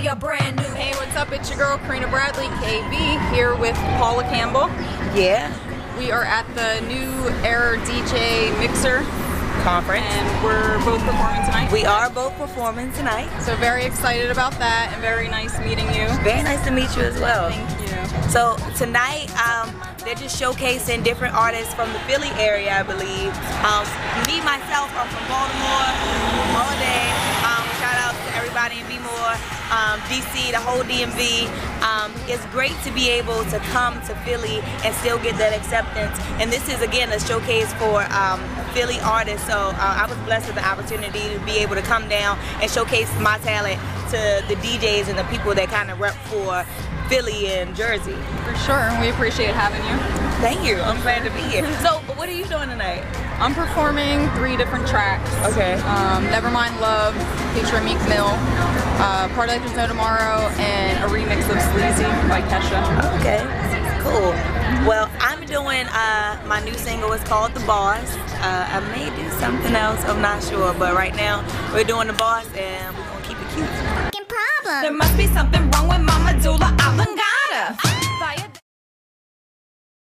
are brand new. Hey, what's up? It's your girl Karina Bradley, KB, here with Paula Campbell. Yeah. We are at the New Era DJ Mixer Conference. and we're both performing tonight. We are both performing tonight. So very excited about that and very nice meeting you. Very nice to meet you as well. Thank you. So tonight, they're just showcasing different artists from the Philly area, I believe. Me, myself, I'm from Baltimore all day. Shout out to everybody in B-More, DC, the whole DMV. It's great to be able to come to Philly and still get that acceptance. And this is, again, a showcase for Philly artists. So I was blessed with the opportunity to be able to come down and showcase my talent to the DJs and the people that kind of rep for Philly and Jersey. For sure, we appreciate having you. Thank you, I'm glad to be here. So, what are you doing tonight? I'm performing 3 different tracks. Okay. Nevermind Love, featuring Meek Mill, Party Like There's No Tomorrow, and a remix of Sleazy by Kesha. Okay, cool. Well, I'm doing, my new single is called The Boss. I may do something else, I'm not sure, but right now we're doing The Boss and we're gonna keep it cute. There must be something wrong with my medulla oblongata.